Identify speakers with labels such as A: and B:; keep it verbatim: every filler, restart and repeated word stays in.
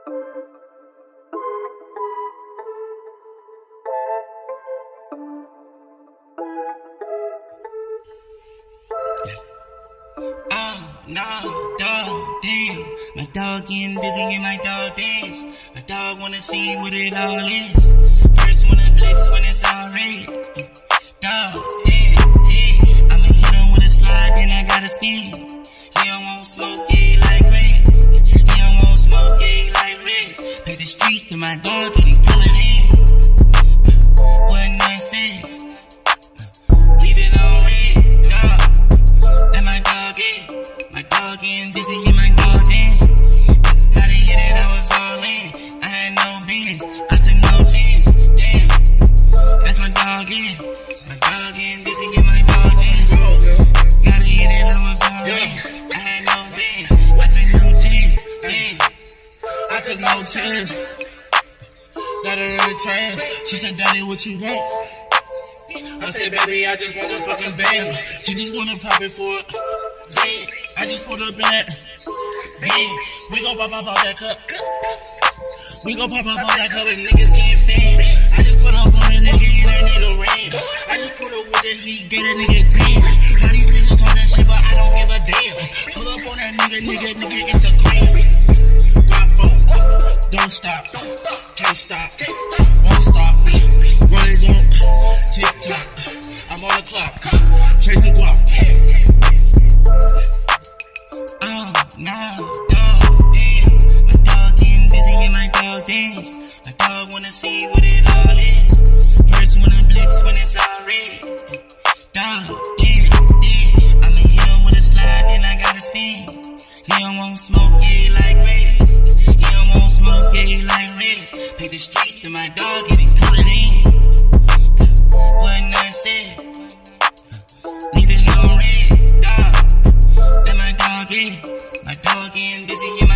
A: Oh, no, dog, damn. My dog getting busy in my dog dance. My dog wanna see what it all is. First wanna blitz when it's all red. Dog, damn, damn. I'ma hit him with a slide, then I gotta spin. He don't want smoke, yeah, like red. He don't want smoke, yeah, like red. Pay the streets to my dog, get it colored in. What nothing said. Leave it on red, dog. That my dog is. My dog getting busy in my dog dance. How they hit it, I was all in. I had no beans, I took no chance. Damn, that's my dog in. My dog getting busy in my dog dance. Gotta hit it, I was all in. I had no beans, I took no chance. Damn,
B: I took no chance. Got her in the trance. She said, "Daddy, what you want?" I said, "Baby, I just want a fucking band." She just wanna pop it for a zing. I just put up in that bang. We gon' pop up all that cup. We gon' pop up all that cup and niggas getting fed. I just put up on a nigga and that nigga ran. I just put up with the heat, get a nigga tan. Now these niggas talk that shit, but I don't give a damn. Pull up on that nigga, nigga, nigga, it's a cream. Guapo, don't stop, can't stop, won't stop. Run it on, tick tock. I'm on the clock, chasing guap.
A: oh, no, dog, damn. My dog getting busy in my dog dance. My dog wanna see what it all is. First wanna blitz when it's all red. Dog, damn, damn. I'ma hit him with a slide, then I gotta spin. He don't want smoke, yeah, like red. He don't want smoke, yeah, like red. Pay the streets to my dog, get it colored in. What nothing said. Leave it on red, dog. That my dog is. My dog getting busy in